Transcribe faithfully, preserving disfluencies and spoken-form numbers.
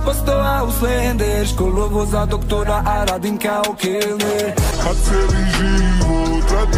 Postoja u slender, školu voza doktora, a radim kao kelner. A cijeli život